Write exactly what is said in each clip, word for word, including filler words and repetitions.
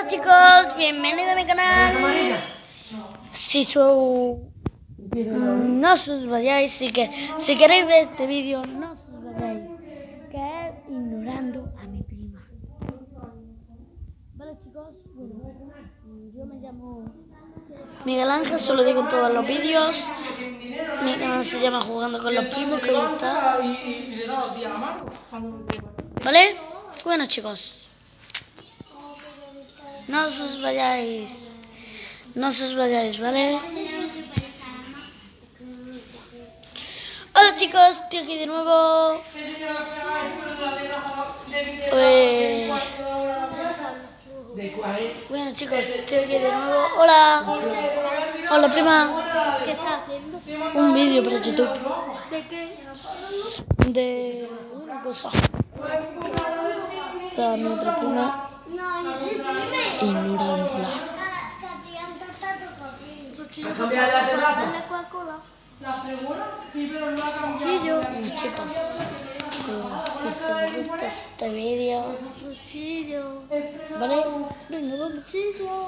chicos, bienvenidos a mi canal. Si su... no os vayáis, si, que... si queréis ver este vídeo, no os vayáis, que es ignorando a mi prima. Vale chicos, bueno, yo me llamo Miguel Ángel, se lo digo en todos los vídeos. Mi canal se llama Jugando con los Primos, que ya está. ¿Vale? Bueno chicos, no os vayáis, no os vayáis, ¿vale? Hola chicos, estoy aquí de nuevo. Pues... Bueno chicos, estoy aquí de nuevo. Hola. Hola prima. ¿Qué estás haciendo? Un vídeo para YouTube. ¿De qué? De una cosa. Está mi otra prima ignorándola. ¿La Coca-Cola? Cuchillo. Bueno chicos, si os gusta este vídeo, Cuchillo. ¿vale? Venga, vamos. Cuchillo.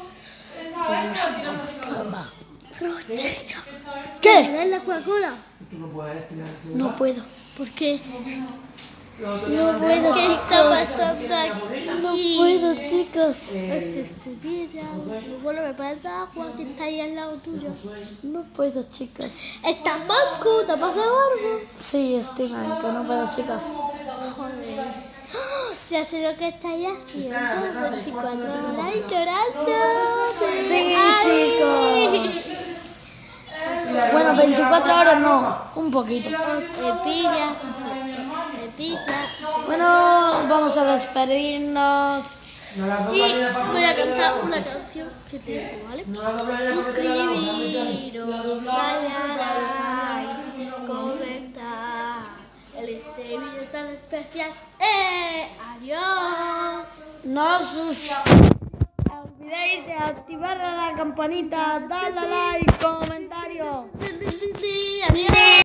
Cuchillo. ¿Qué? ¿Ves la Coca-Cola? No puedo. ¿Por qué? No puedo, ¿Qué chicos. está pasando aquí? No puedo, chicos. Es este día. Bueno, me parece agua que está ahí al lado tuyo. No puedo, chicos. ¿Estás manco? ¿Te ha pasado algo? Sí, estoy manco, no puedo, chicos. Joder. Ya sé lo que estáis haciendo. veinticuatro horas llorando. Sí, Ay. chicos. Bueno, veinticuatro horas no, un poquito. Os cepilla. Os cepilla. Bueno, vamos a despedirnos. Y voy a cantar una canción que tengo, ¿vale? Suscribiros, darle a like, comentar el este vídeo tan especial. ¡Eh! ¡Adiós! No os olvidéis de activar la campanita, darle a like, comentario. ¡Adiós!